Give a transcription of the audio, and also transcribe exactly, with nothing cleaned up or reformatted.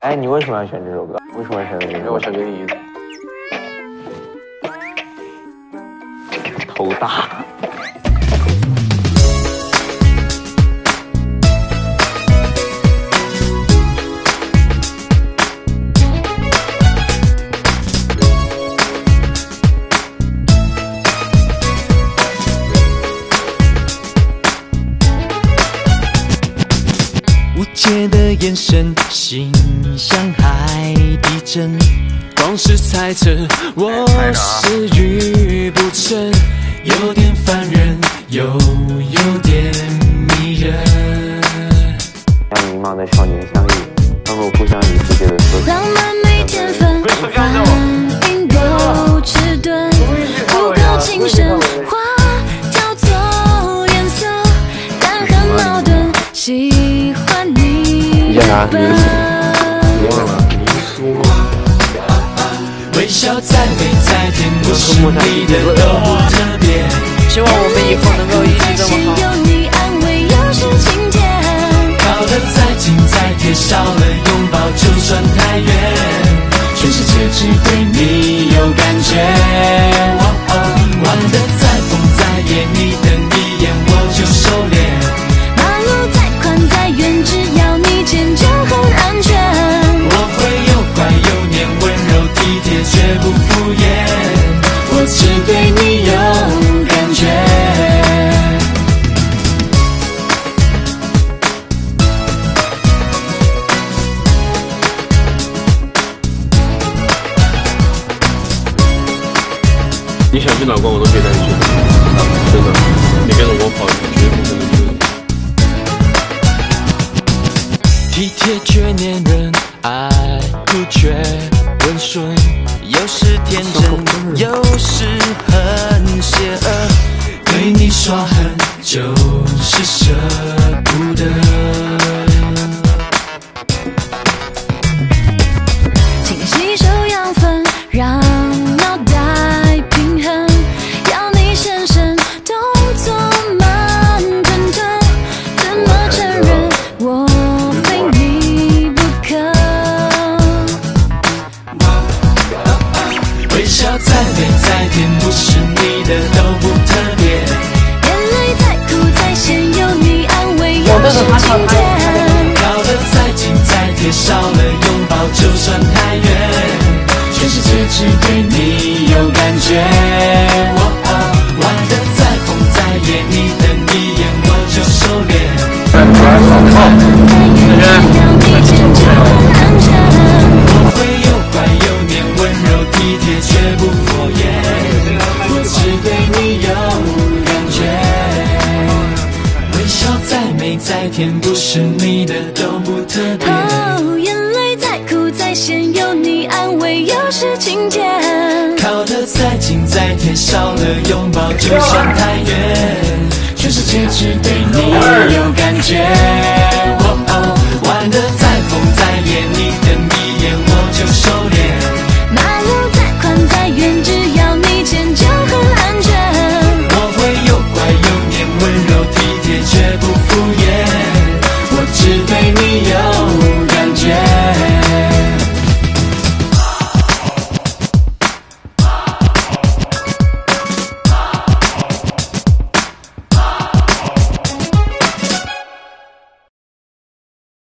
哎，你为什么要选这首歌？为什么选这首歌？因为我想给你头大。 无解的眼神，心像海底针，光是猜测我是愚不成，有点烦人，又有点迷人。 像迷茫的少年相遇，能够互相理解的说， 浪漫没天分，反应够迟钝，不够精神，话挑错颜色，但很矛盾。喜欢你的笨， 微笑再美再甜，不是你的都不特别。 希望我们以后能够一直这么好。 有你安慰，又是晴天。 靠得再近再贴，少了拥抱就算太远。全世界只对你有感觉。哦哦，玩得再疯再野，你等一眼我就收敛。 只要你牵就很安全， 我会又乖又黏，温柔体贴绝不敷衍，我只对你有感觉。 你想去哪关我都可以带你去，真的，你跟着我跑绝不可能输。 体贴却黏人，爱哭却温顺，有时天真，有时很邪恶。对你耍狠，就是舍不得。 请吸收养分，让脑袋平衡，要你先生动作慢吞吞，怎么承认我？ 微笑再美再甜，不是你的都不特别。 眼泪再苦再咸，有你安慰，又是晴天。 靠得再近再贴，少了拥抱就算太远。全世界只对你有感觉。哦哦，玩得再疯再野，你等一眼我就收敛。我会又乖又黏，温柔体贴绝不敷衍，我只对你有感觉。微笑再美再甜，不是你的都不特别。 哦，眼泪再苦再咸，有你安慰，又是晴天。 靠得再近再贴，少了拥抱就算太远。全世界只对你有感觉。